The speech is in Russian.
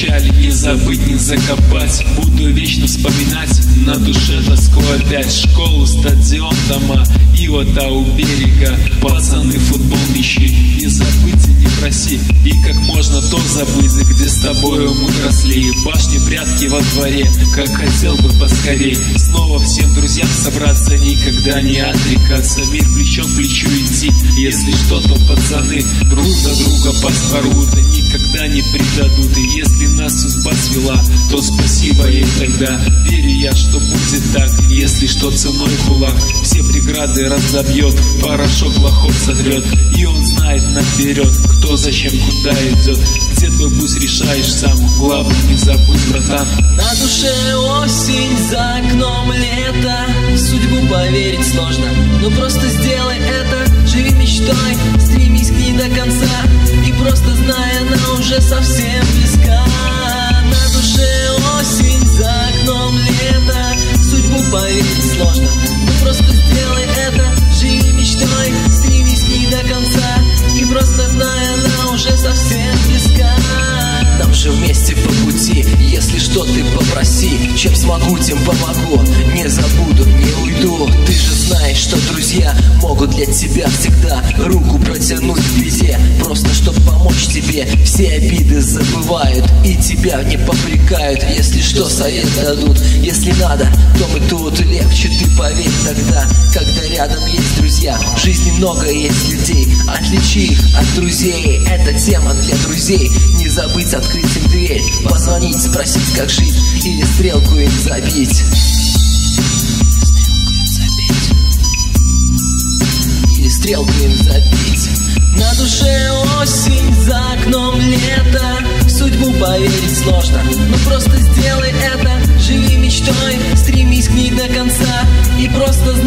печаль не забыть, не закопать. Буду вечно вспоминать, на душе тоску опять. Школу, стадион, дома и вот у берега. Пацаны, футбол, мячи, не забыть и не проси. И как можно то забыть, где с тобою мы росли. Башни, прятки во дворе, как хотел бы поскорей. Снова всем друзьям собраться, никогда не отрекаться. Мир плечом к плечу идти, если что, то пацаны друг за друга поспорут, никогда не предадут. И если нас судьба свела, то спасибо ей тогда. Верю я, что будет так, если что, ценой кулак все преграды разобьет, порошок лохов сотрет. И он знает наперед, кто зачем куда идет. Где твой путь решаешь сам, главное не забудь, братан. На душе осень, за окном лето. В судьбу поверить сложно, но просто сделай это. Живи мечтой, стремись к ней до конца. И просто знай, она уже совсем близка. На душе осень, за окном лето. В судьбу поверить сложно, но просто сделай это. Живи мечтой, стремись к ней до конца. И просто знай, она уже совсем близка. Нам же вместе по пути, если что, ты попроси. Чем смогу, тем помогу, не забуду, не уйду. Ты же знаешь, что друзья могут для тебя всегда руку протянуть в беде. Просто чтоб помочь тебе, все обиды забывают и тебя не попрекают. Если что, совет дадут, если надо, то мы тут. Легче ты поверь тогда, когда рядом есть друзья. В жизни много есть людей, отличи их от друзей. Это тема для друзей, не забыть открыть им дверь, позвонить, спросить, как жить, или стрелку им забить. Или стрелку им забить. На душе осень, за окном лето. В судьбу поверить сложно, но просто сделай это. Живи мечтой, стремись к ней до конца. И просто